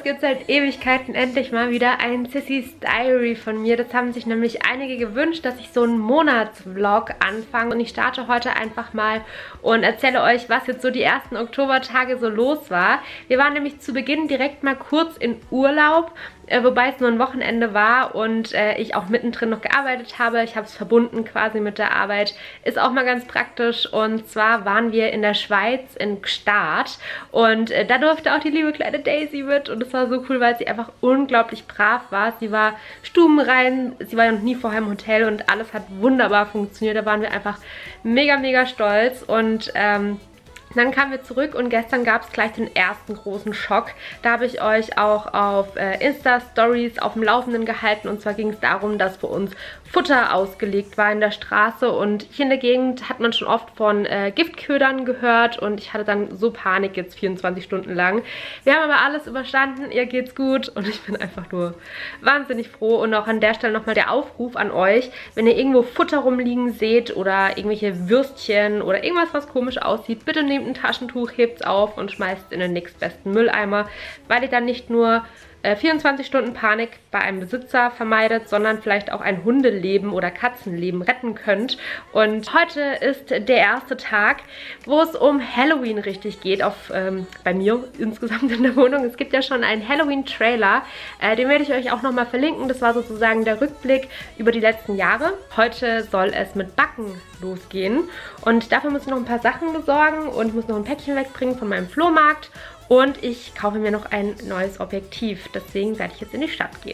es gibt seit Ewigkeiten endlich mal wieder ein Sissys Diary von mir. Das haben sich nämlich einige gewünscht, dass ich so einen Monatsvlog anfange. Und ich starte heute einfach mal und erzähle euch, was jetzt so die ersten Oktobertage so los war. Wir waren nämlich zu Beginn direkt mal kurz in Urlaub, wobei es nur ein Wochenende war und ich auch mittendrin noch gearbeitet habe. Ich habe es verbunden quasi mit der Arbeit. Ist auch mal ganz praktisch. Und zwar waren wir in der Schweiz in Gstaad und da durfte auch die liebe kleine Daisy mit und es war so cool, weil sie einfach unglaublich brav war. Sie war stubenrein, sie war ja noch nie vorher im Hotel und alles hat wunderbar funktioniert. Da waren wir einfach mega, mega stolz und dann kamen wir zurück und gestern gab es gleich den ersten großen Schock. Da habe ich euch auch auf Insta-Stories auf dem Laufenden gehalten. Und zwar ging es darum, dass bei uns Futter ausgelegt war in der Straße. Und hier in der Gegend hat man schon oft von Giftködern gehört. Und ich hatte dann so Panik jetzt 24 Stunden lang. Wir haben aber alles überstanden, ihr geht's gut. Und ich bin einfach nur wahnsinnig froh. Und auch an der Stelle nochmal der Aufruf an euch, wenn ihr irgendwo Futter rumliegen seht oder irgendwelche Würstchen oder irgendwas, was komisch aussieht, bitte nehmt ein Taschentuch, hebt es auf und schmeißt es in den nächstbesten Mülleimer, weil ihr dann nicht nur 24 Stunden Panik bei einem Besitzer vermeidet, sondern vielleicht auch ein Hundeleben oder Katzenleben retten könnt. Und heute ist der erste Tag, wo es um Halloween richtig geht, bei mir insgesamt in der Wohnung. Es gibt ja schon einen Halloween-Trailer, den werde ich euch auch nochmal verlinken. Das war sozusagen der Rückblick über die letzten Jahre. Heute soll es mit Backen losgehen und dafür muss ich noch ein paar Sachen besorgen und ich muss noch ein Päckchen wegbringen von meinem Flohmarkt. Und ich kaufe mir noch ein neues Objektiv. Deswegen werde ich jetzt in die Stadt gehen.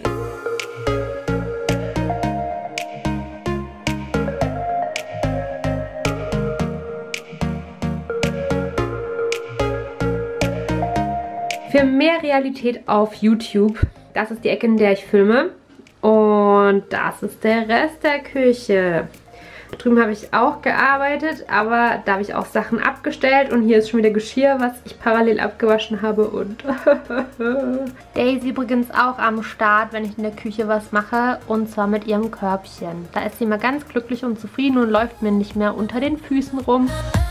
Für mehr Realität auf YouTube. Das ist die Ecke, in der ich filme. Und das ist der Rest der Küche. Drüben habe ich auch gearbeitet, aber da habe ich auch Sachen abgestellt und hier ist schon wieder Geschirr, was ich parallel abgewaschen habe und Daisy übrigens auch am Start, wenn ich in der Küche was mache und zwar mit ihrem Körbchen. Da ist sie immer ganz glücklich und zufrieden und läuft mir nicht mehr unter den Füßen rum.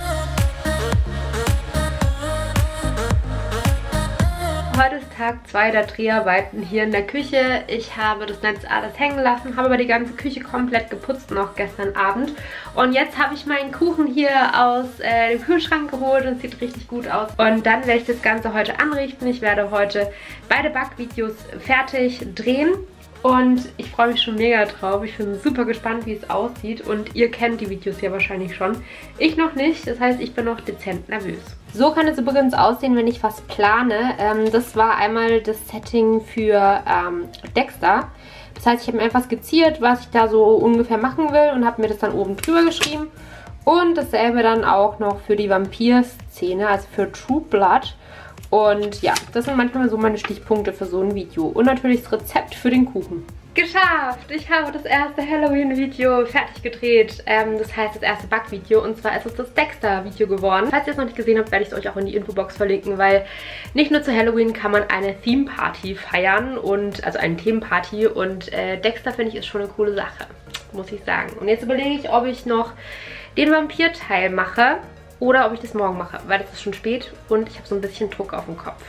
Heute ist Tag 2 der Dreharbeiten hier in der Küche. Ich habe das Netz alles hängen lassen, habe aber die ganze Küche komplett geputzt, noch gestern Abend. Und jetzt habe ich meinen Kuchen hier aus dem Kühlschrank geholt und sieht richtig gut aus. Und dann werde ich das Ganze heute anrichten. Ich werde heute beide Backvideos fertig drehen. Und ich freue mich schon mega drauf. Ich bin super gespannt, wie es aussieht. Und ihr kennt die Videos ja wahrscheinlich schon. Ich noch nicht. Das heißt, ich bin noch dezent nervös. So kann es übrigens aussehen, wenn ich was plane. Das war einmal das Setting für Dexter. Das heißt, ich habe mir einfach skizziert, was ich da so ungefähr machen will. Und habe mir das dann oben drüber geschrieben. Und dasselbe dann auch noch für die Vampir-Szene, also für True Blood. Und ja, das sind manchmal so meine Stichpunkte für so ein Video. Und natürlich das Rezept für den Kuchen. Geschafft! Ich habe das erste Halloween-Video fertig gedreht. Das heißt das erste Backvideo. Und zwar ist es das Dexter-Video geworden. Falls ihr es noch nicht gesehen habt, werde ich es euch auch in die Infobox verlinken, weil nicht nur zu Halloween kann man eine Theme-Party feiern. Also eine Themenparty. Und Dexter, finde ich, ist schon eine coole Sache. Muss ich sagen. Und jetzt überlege ich, ob ich noch den Vampir-Teil mache. Oder ob ich das morgen mache, weil es ist schon spät und ich habe so ein bisschen Druck auf dem Kopf.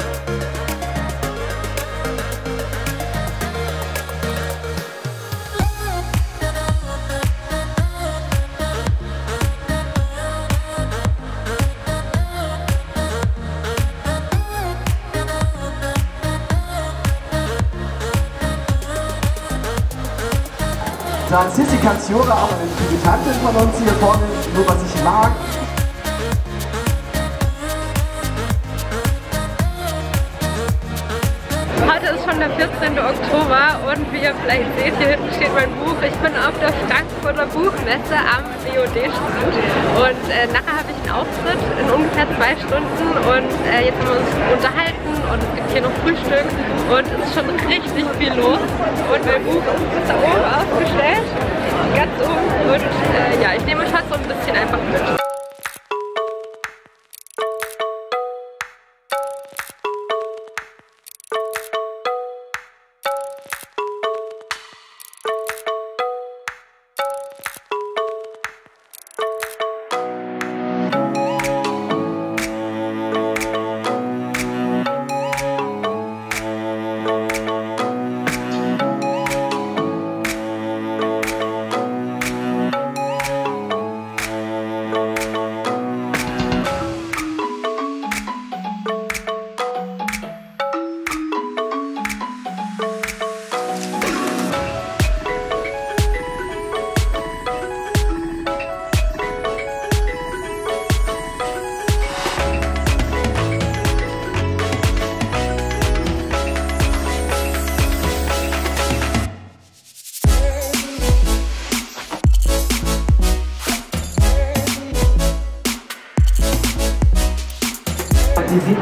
Dann Sissy Canziora, auch eine Debütantin von uns hier vorne, nur was ich mag. Heute ist schon der 14. Oktober und wie ihr vielleicht seht, hier hinten steht mein Buch. Ich bin auf der Frankfurter Buchmesse am BOD-Stand und nachher habe ich einen Auftritt in ungefähr 2 Stunden und jetzt haben wir uns unterhalten und es gibt hier noch Frühstück und es ist schon richtig viel los und mein Buch ist da oben aufgestellt, ganz oben und ja, ich nehme euch heute so ein bisschen einfach mit.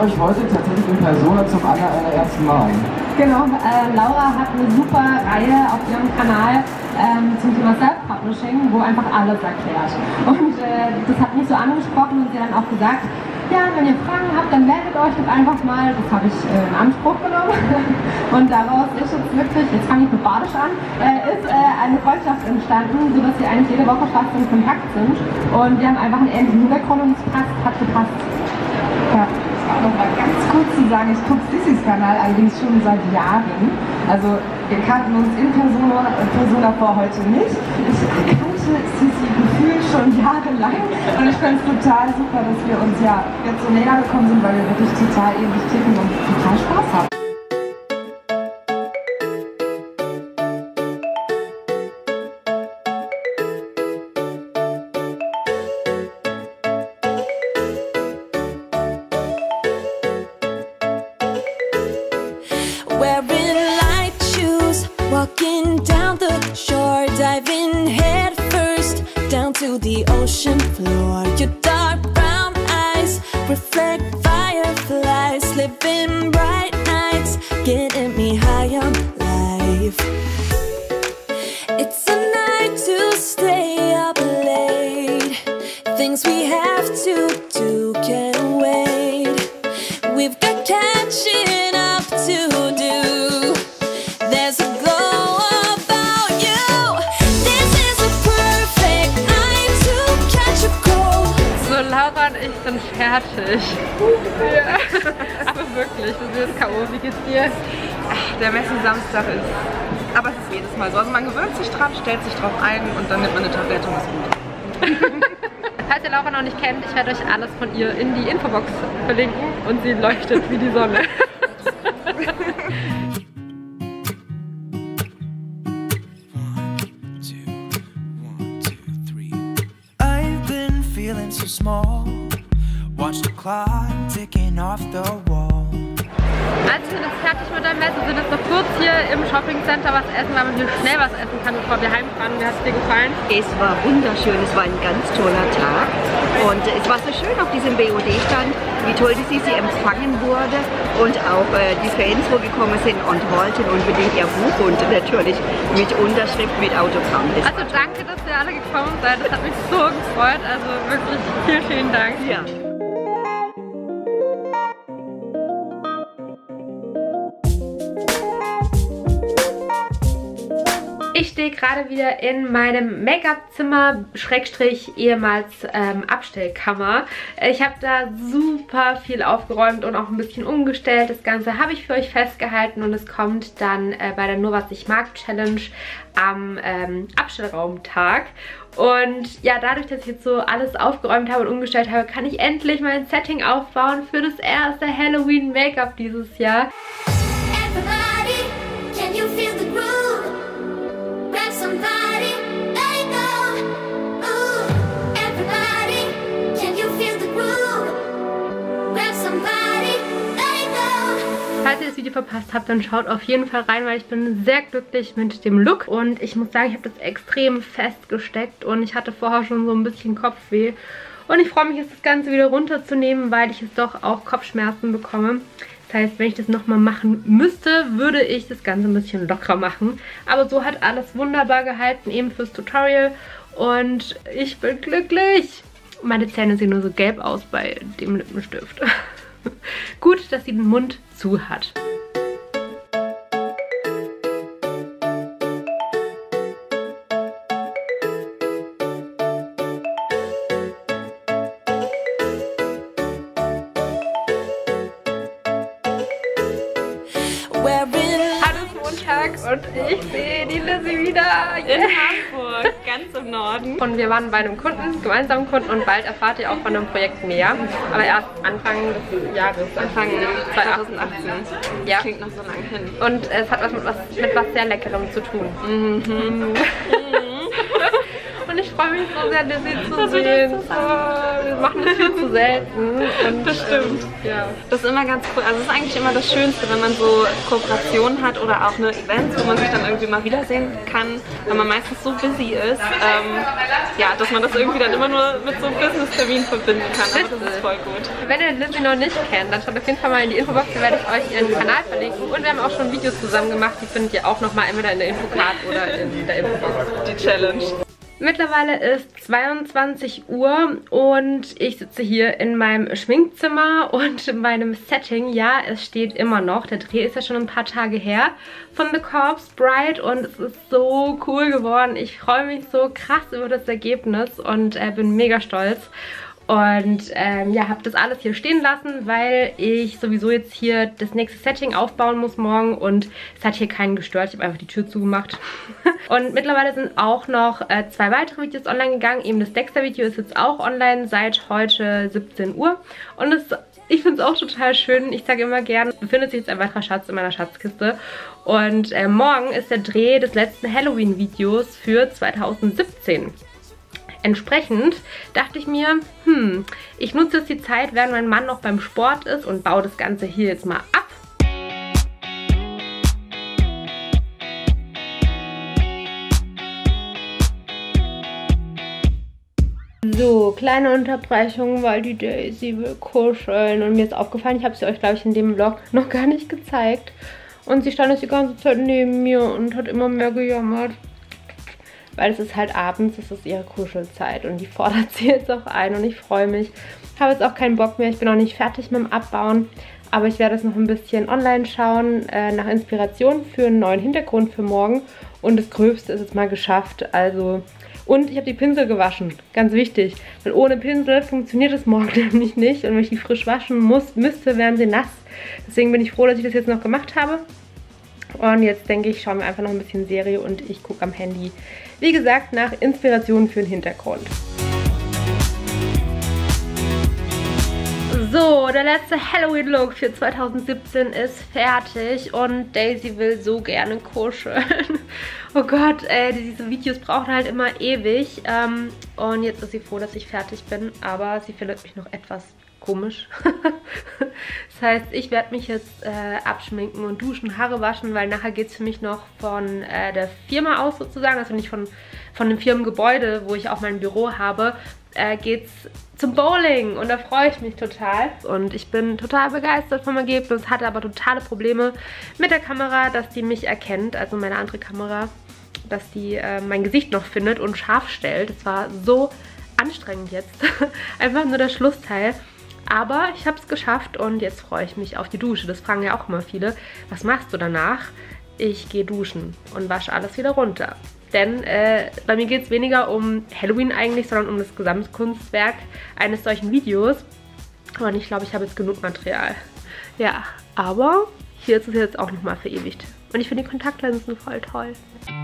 euch heute tatsächlich in Persona zum allerersten Mal. Genau, Laura hat eine super Reihe auf ihrem Kanal zum Thema Self-Publishing, wo einfach alles erklärt. Und das hat mich so angesprochen und sie hat dann auch gesagt, ja, wenn ihr Fragen habt, dann meldet euch doch einfach mal. Das habe ich in Anspruch genommen. Und daraus ist jetzt wirklich, jetzt fange ich mit Badisch an, ist eine Freundschaft entstanden, sodass wir eigentlich jede Woche fast in Kontakt sind. Und wir haben einfach einen ähnlichen Hintergrund und es hat gepasst. Ja, noch mal ganz kurz zu sagen, ich gucke Sissys Kanal allerdings schon seit Jahren. Also wir kannten uns in Persona vor heute nicht. Ich kannte Sissy gefühlt schon jahrelang und ich finde es total super, dass wir uns ja jetzt so näher gekommen sind, weil wir wirklich total ähnlich ticken und total Spaß haben. Walking down the shore, diving head first down to the ocean floor. Your dark brown eyes reflect fireflies, living bright nights, getting me high on life. It's a night to stay up late. Things we have to do can't wait. We've got catching up to do. There's a Laura und ich sind fertig. Ja. Aber wirklich, das ist K.O. Wie geht's dir? Ach, der Messi-Samstag ist... Aber es ist jedes Mal so. Also man gewöhnt sich dran, stellt sich drauf ein und dann nimmt man eine Tablette und ist gut. Falls ihr Laura noch nicht kennt, ich werde euch alles von ihr in die Infobox verlinken und sie leuchtet wie die Sonne. So small, watch the clock ticking off the wall. Also wir sind jetzt fertig mit der Messe, sind jetzt noch kurz hier im Shoppingcenter was essen, weil man hier schnell was essen kann, bevor wir heimfahren. Wie hat es dir gefallen? Es war wunderschön, es war ein ganz toller Tag und es war so schön auf diesem BOD-Stand, wie toll die Sissi empfangen wurde und auch die Fans, wo gekommen sind und wollten unbedingt ihr Buch und natürlich mit Unterschrift, mit Autogramm. Also danke, dass ihr alle gekommen seid, das hat mich so gefreut, also wirklich vielen, vielen Dank. Ja. Ich stehe gerade wieder in meinem Make-up-Zimmer, Schrägstrich ehemals Abstellkammer. Ich habe da super viel aufgeräumt und auch ein bisschen umgestellt. Das Ganze habe ich für euch festgehalten und es kommt dann bei der Nur was ich mag Challenge am Abstellraumtag. Und ja, dadurch, dass ich jetzt so alles aufgeräumt habe und umgestellt habe, kann ich endlich mein Setting aufbauen für das erste Halloween-Make-up dieses Jahr. Everybody, can you feel the groove? Grab somebody, let it go. Ooh, everybody, can you feel the groove? Grab somebody, let it go. Falls ihr das Video verpasst habt, dann schaut auf jeden Fall rein, weil ich bin sehr glücklich mit dem Look. Und ich muss sagen, ich habe das extrem festgesteckt und ich hatte vorher schon so ein bisschen Kopfweh. Und ich freue mich jetzt, das Ganze wieder runterzunehmen, weil ich es doch auch Kopfschmerzen bekomme. Das heißt, wenn ich das nochmal machen müsste, würde ich das Ganze ein bisschen lockerer machen. Aber so hat alles wunderbar gehalten, eben fürs Tutorial. Und ich bin glücklich. Meine Zähne sehen nur so gelb aus bei dem Lippenstift. Gut, dass sie den Mund zu hat. Und ich sehe die Lizzie wieder in Hamburg, ganz im Norden. Und wir waren bei einem Kunden, gemeinsamen Kunden, und bald erfahrt ihr auch von einem Projekt mehr. Aber erst Anfang des Jahres, Anfang 2018. Ja. Klingt noch so lange hin. Und es hat was mit was sehr Leckerem zu tun. Und ich freue freue mich so sehr, Lizzie zu sehen. Wir machen das viel zu selten. Und, das stimmt. Ja. Das ist immer ganz cool. Also es ist eigentlich immer das Schönste, wenn man so Kooperationen hat oder auch eine Events, wo man sich dann irgendwie mal wiedersehen kann, weil man meistens so busy ist, ja, dass man das irgendwie dann immer nur mit so einem Business-Termin verbinden kann. Also das ist voll gut. Wenn ihr Lizzie noch nicht kennt, dann schaut auf jeden Fall mal in die Infobox, da werde ich euch ihren Kanal verlinken. Und wir haben auch schon Videos zusammen gemacht, die findet ihr auch nochmal entweder in der Infocard oder in der Infobox. Die Challenge. Mittlerweile ist 22 Uhr und ich sitze hier in meinem Schminkzimmer und in meinem Setting. Ja, es steht immer noch. Der Dreh ist ja schon ein paar Tage her von The Corpse Bride und es ist so cool geworden. Ich freue mich so krass über das Ergebnis und bin mega stolz. Und ja, habe das alles hier stehen lassen, weil ich sowieso jetzt hier das nächste Setting aufbauen muss morgen und es hat hier keinen gestört. Ich habe einfach die Tür zugemacht. Und mittlerweile sind auch noch 2 weitere Videos online gegangen. Eben das Dexter-Video ist jetzt auch online seit heute 17 Uhr. Und ich finde es auch total schön. Ich sage immer gern, befindet sich jetzt ein weiterer Schatz in meiner Schatzkiste. Und morgen ist der Dreh des letzten Halloween-Videos für 2017. Entsprechend dachte ich mir, ich nutze jetzt die Zeit, während mein Mann noch beim Sport ist und baue das Ganze hier jetzt mal ab. So, kleine Unterbrechung, weil die Daisy will kuscheln und mir ist aufgefallen, ich habe sie euch, glaube ich, in dem Vlog noch gar nicht gezeigt. Und sie stand jetzt die ganze Zeit neben mir und hat immer mehr gejammert. Weil es ist halt abends, es ist ihre Kuschelzeit und die fordert sie jetzt auch ein und ich freue mich. Ich habe jetzt auch keinen Bock mehr, ich bin noch nicht fertig mit dem Abbauen, aber ich werde es noch ein bisschen online schauen, nach Inspiration für einen neuen Hintergrund für morgen und das Gröbste ist jetzt mal geschafft, also... Und ich habe die Pinsel gewaschen, ganz wichtig, weil ohne Pinsel funktioniert es morgen nämlich nicht und wenn ich die frisch waschen müsste, wären sie nass. Deswegen bin ich froh, dass ich das jetzt noch gemacht habe. Und jetzt denke ich, schauen wir einfach noch ein bisschen Serie und ich gucke am Handy, wie gesagt, nach Inspiration für den Hintergrund. So, der letzte Halloween-Look für 2017 ist fertig und Daisy will so gerne kuscheln. Oh Gott, diese Videos brauchen halt immer ewig. Und jetzt ist sie froh, dass ich fertig bin, aber sie findet mich noch etwas komisch. Das heißt, ich werde mich jetzt abschminken und duschen, Haare waschen, weil nachher geht es für mich noch von der Firma aus sozusagen, also nicht von dem Firmengebäude, wo ich auch mein Büro habe, geht's zum Bowling und da freue ich mich total. Und ich bin total begeistert vom Ergebnis, hatte aber totale Probleme mit der Kamera, dass die mich erkennt, also meine andere Kamera, dass die mein Gesicht noch findet und scharf stellt. Das war so anstrengend jetzt. Einfach nur der Schlussteil. Aber ich habe es geschafft und jetzt freue ich mich auf die Dusche. Das fragen ja auch immer viele. Was machst du danach? Ich gehe duschen und wasche alles wieder runter. Denn bei mir geht es weniger um Halloween eigentlich, sondern um das Gesamtkunstwerk eines solchen Videos. Und ich glaube, ich habe jetzt genug Material. Ja, aber hier ist es jetzt auch nochmal verewigt. Und ich finde die Kontaktlinsen voll toll.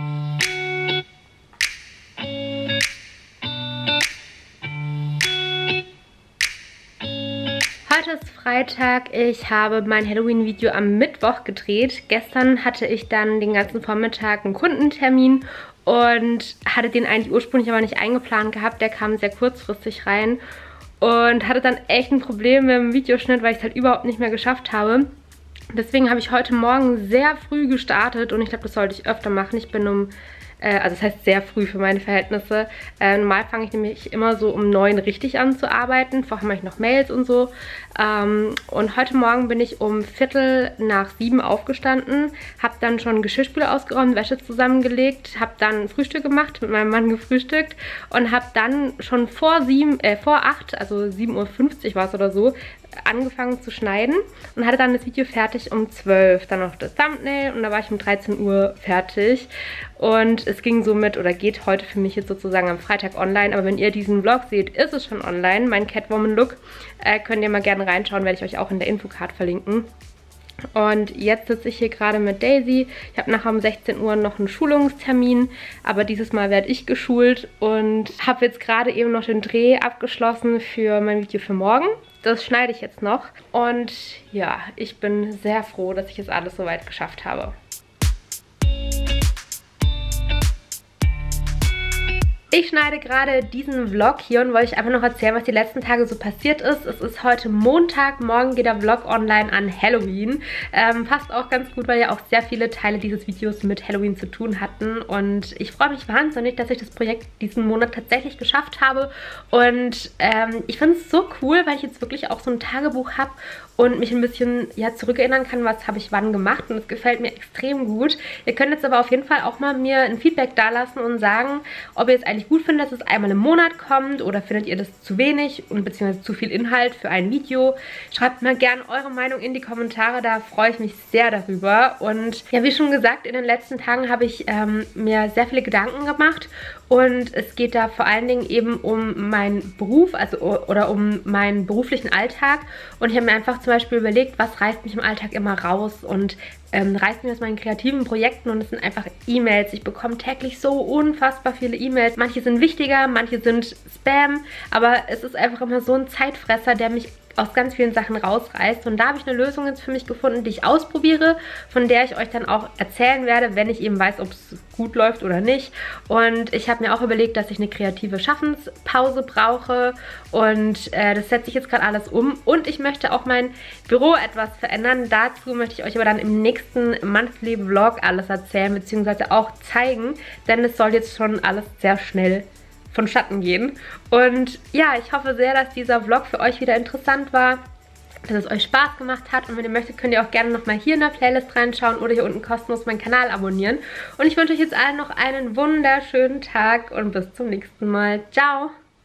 Heute ist Freitag, ich habe mein Halloween-Video am Mittwoch gedreht. Gestern hatte ich dann den ganzen Vormittag einen Kundentermin und hatte den eigentlich ursprünglich aber nicht eingeplant gehabt. Der kam sehr kurzfristig rein und hatte dann echt ein Problem mit dem Videoschnitt, weil ich es halt überhaupt nicht mehr geschafft habe. Deswegen habe ich heute Morgen sehr früh gestartet und ich glaube, das sollte ich öfter machen. Ich bin also das heißt sehr früh für meine Verhältnisse. Normal fange ich nämlich immer so um 9 richtig an zu arbeiten. Vorher mache ich noch Mails und so. Und heute Morgen bin ich um 6:45 aufgestanden, habe dann schon Geschirrspüler ausgeräumt, Wäsche zusammengelegt, habe dann Frühstück gemacht, mit meinem Mann gefrühstückt und habe dann schon vor 8, also 7:50 Uhr war es oder so, angefangen zu schneiden und hatte dann das Video fertig um 12. Dann noch das Thumbnail und da war ich um 13 Uhr fertig. Und es ging somit oder geht heute für mich jetzt sozusagen am Freitag online. Aber wenn ihr diesen Vlog seht, ist es schon online. Mein Catwoman-Look könnt ihr mal gerne reinschauen, werde ich euch auch in der Infocard verlinken. Und jetzt sitze ich hier gerade mit Daisy. Ich habe nachher um 16 Uhr noch einen Schulungstermin, aber dieses Mal werde ich geschult und habe jetzt gerade eben noch den Dreh abgeschlossen für mein Video für morgen. Das schneide ich jetzt noch und ja, ich bin sehr froh, dass ich es alles soweit geschafft habe. Ich schneide gerade diesen Vlog hier und wollte euch einfach noch erzählen, was die letzten Tage so passiert ist. Es ist heute Montag, morgen geht der Vlog online an Halloween. Passt auch ganz gut, weil ja auch sehr viele Teile dieses Videos mit Halloween zu tun hatten. Und ich freue mich wahnsinnig, dass ich das Projekt diesen Monat tatsächlich geschafft habe. Und ich finde es so cool, weil ich jetzt wirklich auch so ein Tagebuch habe und mich ein bisschen zurückerinnern kann, was habe ich wann gemacht. Und es gefällt mir extrem gut. Ihr könnt jetzt aber auf jeden Fall auch mal mir ein Feedback dalassen und sagen, ob ihr es eigentlich gut findet, dass es einmal im Monat kommt oder findet ihr das zu wenig und beziehungsweise zu viel Inhalt für ein Video. Schreibt mal gerne eure Meinung in die Kommentare, da freue ich mich sehr darüber. Und ja, wie schon gesagt, in den letzten Tagen habe ich mir sehr viele Gedanken gemacht und es geht da vor allen Dingen eben um meinen Beruf, oder um meinen beruflichen Alltag. Und ich habe mir einfach zum Beispiel überlegt, was reißt mich im Alltag immer raus und reißt mich aus meinen kreativen Projekten, und es sind einfach E-Mails. Ich bekomme täglich so unfassbar viele E-Mails. Manche sind wichtiger, manche sind Spam, aber es ist einfach immer so ein Zeitfresser, der mich aus ganz vielen Sachen rausreißt. Und da habe ich eine Lösung jetzt für mich gefunden, die ich ausprobiere, von der ich euch dann auch erzählen werde, wenn ich eben weiß, ob es gut läuft oder nicht. Und ich habe mir auch überlegt, dass ich eine kreative Schaffenspause brauche, und das setze ich jetzt gerade alles um. Und ich möchte auch mein Büro etwas verändern. Dazu möchte ich euch aber dann im nächsten Monthly Vlog alles erzählen, beziehungsweise auch zeigen, denn es soll jetzt schon alles sehr schnell vonstatten gehen. Und ja, ich hoffe sehr, dass dieser Vlog für euch wieder interessant war, dass es euch Spaß gemacht hat, und wenn ihr möchtet, könnt ihr auch gerne nochmal hier in der Playlist reinschauen oder hier unten kostenlos meinen Kanal abonnieren. Und ich wünsche euch jetzt allen noch einen wunderschönen Tag und bis zum nächsten Mal. Ciao!